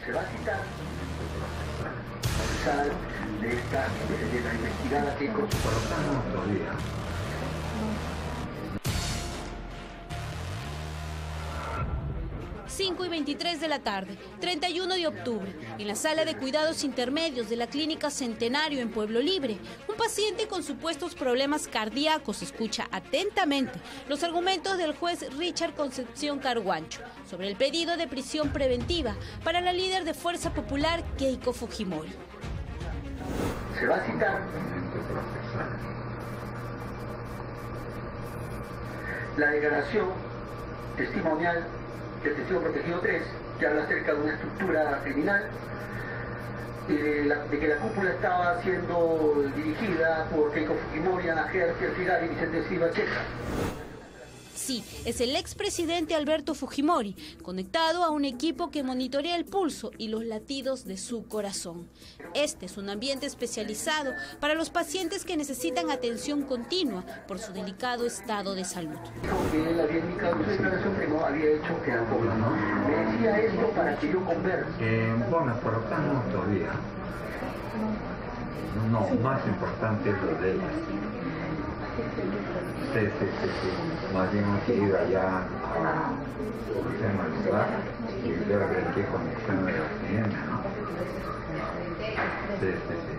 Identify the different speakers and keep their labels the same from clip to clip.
Speaker 1: Se va a citar de la investigada que con su
Speaker 2: 5:23 de la tarde, 31 de octubre, en la sala de cuidados intermedios de la Clínica Centenario en Pueblo Libre, un paciente con supuestos problemas cardíacos escucha atentamente los argumentos del juez Richard Concepción Carguancho sobre el pedido de prisión preventiva para la líder de Fuerza Popular, Keiko Fujimori.
Speaker 1: Se va a citar la declaración testimonial del testigo protegido 3, que habla acerca de una estructura criminal, de que la cúpula estaba siendo dirigida por Keiko Fujimori, Ana Gercia Figal y Vicente Silva Checa.
Speaker 2: Sí, es el expresidente Alberto Fujimori, conectado a un equipo que monitorea el pulso y los latidos de su corazón. Este es un ambiente especializado para los pacientes que necesitan atención continua por su delicado estado de salud.
Speaker 1: Dijo que él había indicado en su declaración que no había hecho que era pobre. Me decía esto para que yo converse.
Speaker 3: Bueno, por lo tanto todavía. No, más importante es lo de ella. Sí. Más bien hemos ido allá a analizar y ver qué conexión de la tiene, ¿no? Sí.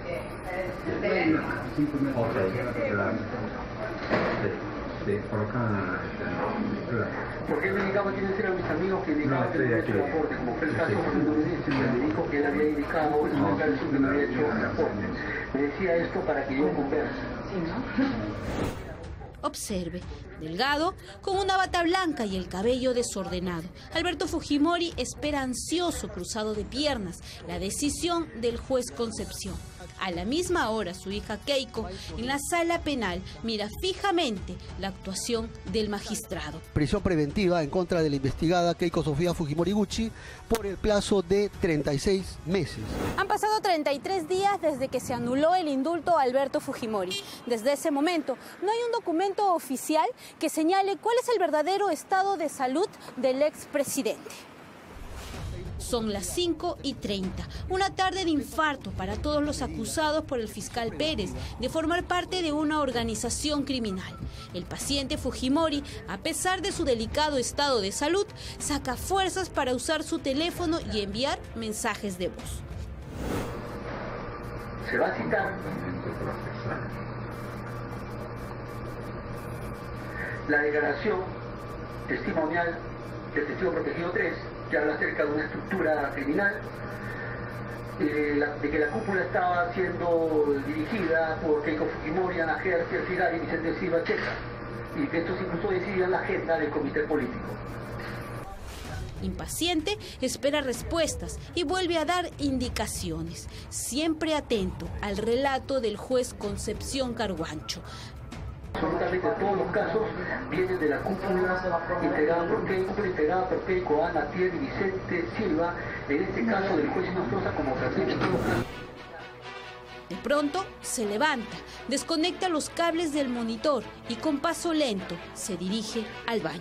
Speaker 3: Ok, claro. Sí, por acá. Claro.
Speaker 1: Porque él me indicaba quiénes eran mis amigos que indicaban que había hecho el aporte, como fue el caso de Fernando Benítez, que me dijo que él había indicado en una declaración que me había hecho el aporte. Me decía esto para que yo converse.
Speaker 2: Observe, delgado, con una bata blanca y el cabello desordenado. Alberto Fujimori espera ansioso, cruzado de piernas, la decisión del juez Concepción. A la misma hora, su hija Keiko, en la sala penal, mira fijamente la actuación del magistrado.
Speaker 4: Prisión preventiva en contra de la investigada Keiko Sofía Fujimori Gucci por el plazo de 36 meses.
Speaker 2: Han pasado 33 días desde que se anuló el indulto a Alberto Fujimori. Desde ese momento, no hay un documento oficial que señale cuál es el verdadero estado de salud del expresidente. Son las 5:30, una tarde de infarto para todos los acusados por el fiscal Pérez de formar parte de una organización criminal. El paciente Fujimori, a pesar de su delicado estado de salud, saca fuerzas para usar su teléfono y enviar mensajes de voz.
Speaker 1: Se va a citar la declaración testimonial del testigo protegido 3, que habla acerca de una estructura criminal, de que la cúpula estaba siendo dirigida por Keiko Fujimori, Ana Gercia Figal y Vicente Silva Checa, y que estos incluso decidían la agenda del comité político.
Speaker 2: Impaciente, espera respuestas y vuelve a dar indicaciones, siempre atento al relato del juez Concepción Carguancho.
Speaker 1: Absolutamente todos los casos vienen de la cúpula integrada por Keiko, Ana Tier y Vicente Silva, en este caso del juez Hinojosa como Francisco.
Speaker 2: De pronto se levanta, desconecta los cables del monitor y con paso lento se dirige al baño.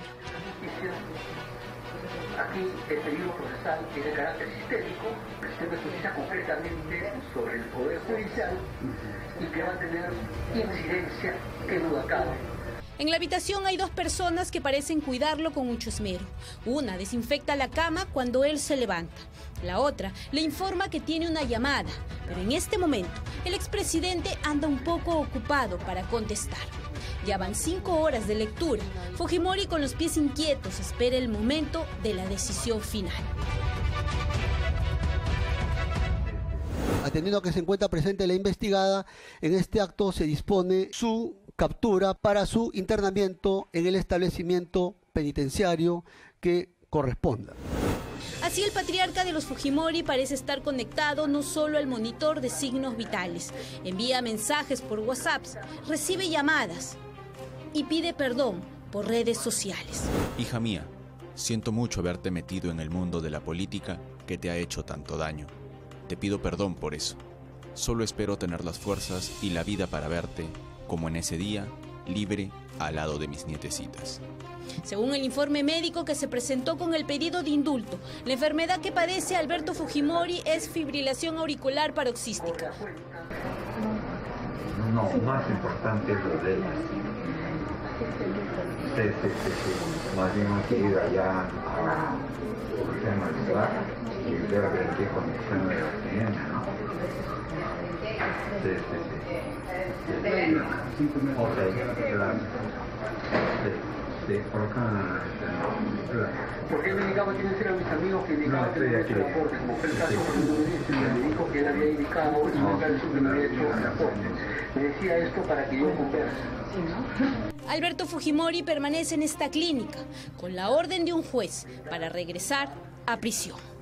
Speaker 1: Aquí el peligro procesal tiene carácter sistémico, se precisa concretamente sobre el Poder Judicial y que va a tener incidencia, que duda cabe.
Speaker 2: En la habitación hay dos personas que parecen cuidarlo con mucho esmero. Una desinfecta la cama cuando él se levanta. La otra le informa que tiene una llamada, pero en este momento el expresidente anda un poco ocupado para contestar. Ya van 5 horas de lectura. Fujimori, con los pies inquietos, espera el momento de la decisión final.
Speaker 4: Atendiendo a que se encuentra presente la investigada, en este acto se dispone su captura para su internamiento en el establecimiento penitenciario que corresponda.
Speaker 2: Así, el patriarca de los Fujimori parece estar conectado no solo al monitor de signos vitales, envía mensajes por WhatsApp, recibe llamadas y pide perdón por redes sociales.
Speaker 5: Hija mía, siento mucho haberte metido en el mundo de la política que te ha hecho tanto daño. Te pido perdón por eso. Solo espero tener las fuerzas y la vida para verte, como en ese día, libre al lado de mis nietecitas.
Speaker 2: Según el informe médico que se presentó con el pedido de indulto, la enfermedad que padece Alberto Fujimori es fibrilación auricular paroxística.
Speaker 3: No, más importante es lo de él. Sí. Más bien han querido allá a lugar y debe ver qué condición de la tiene, ¿no? Sí. Ok, claro. Sí, por acá.
Speaker 1: Porque él me indicaba quiénes eran mis amigos que indicaban que no había hecho el aporte, como fue el caso de me dijo que él había indicado en un caso que no había hecho el aporte. Me decía esto para que yo converse.
Speaker 2: Alberto Fujimori permanece en esta clínica con la orden de un juez para regresar a prisión.